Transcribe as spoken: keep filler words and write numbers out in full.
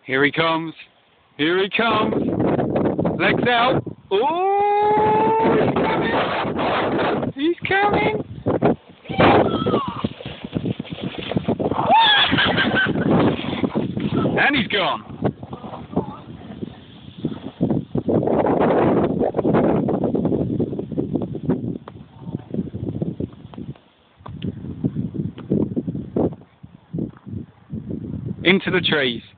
Here he comes. Here he comes. Legs out. Oh, he's coming. He's coming. And he's gone. Into the trees.